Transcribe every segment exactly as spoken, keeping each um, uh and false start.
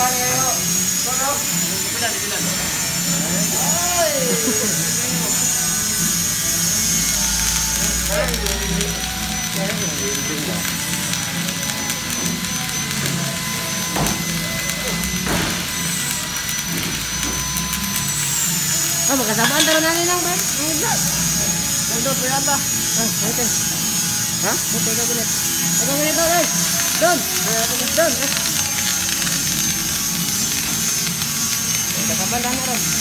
Oh, magkasabaan taro na nilang, ba? Ang vlog. Doon, pirata. Ah, ito. Ha? Ito, ikaw gulit. Ikaw gulit doon, eh. Doon. Doon, eh. Magkasabaan na rin.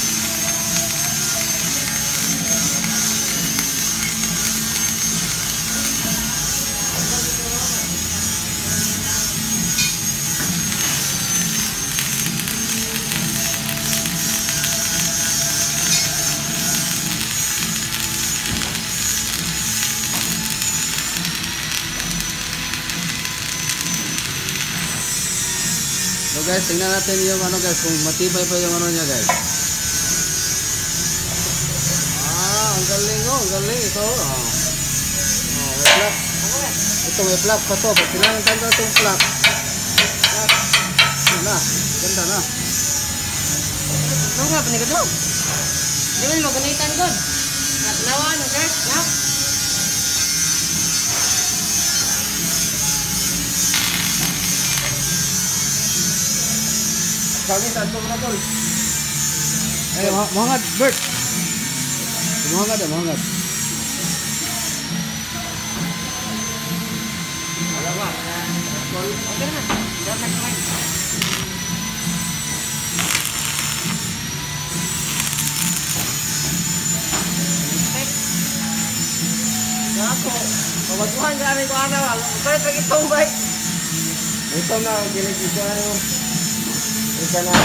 So guys, tingnan natin yung ano guys, kung matibay pa yung ano niya guys. Ah, ang galing oh, ang galing ito. Oh, oh may flap. Ito may flap pa to. Pag kailangan tanda itong flap. Flap. Yun na, ganda na. Ano nga, panigod mo? Di ba mo ganitan doon? Natlawan, sir? Nak? Kami tanto na tol. Eh, mahangad, Bert. Mahangad, mahangad. Wala ba? Okay na. Don't like mine. Ako, pamaguhan gani ko ano, balik lagi itong bike. Ito na, gilig-isa yung isa na.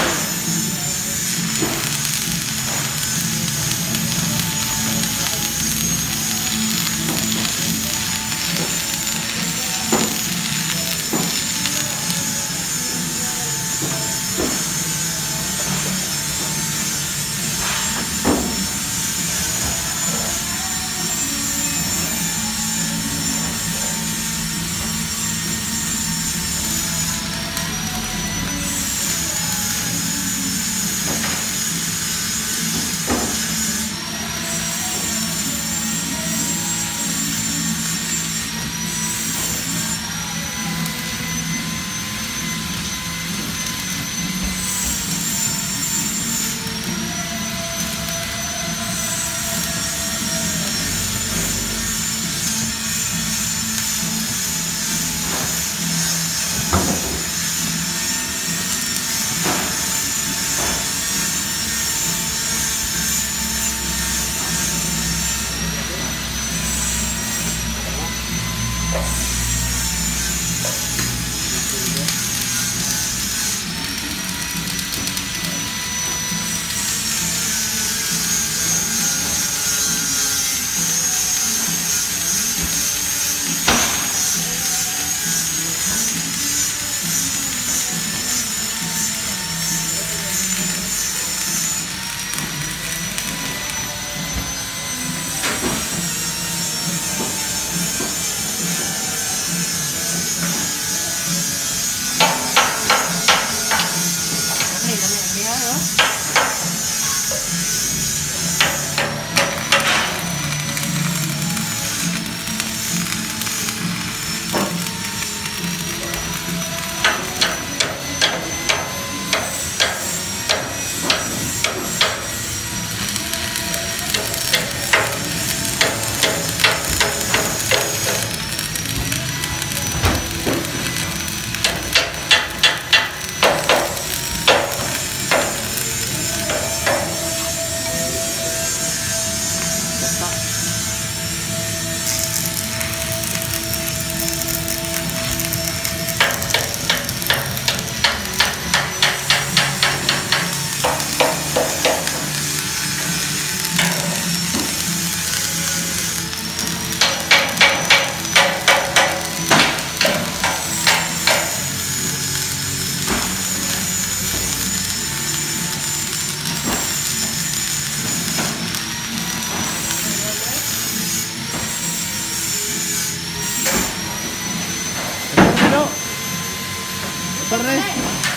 Motor na eh.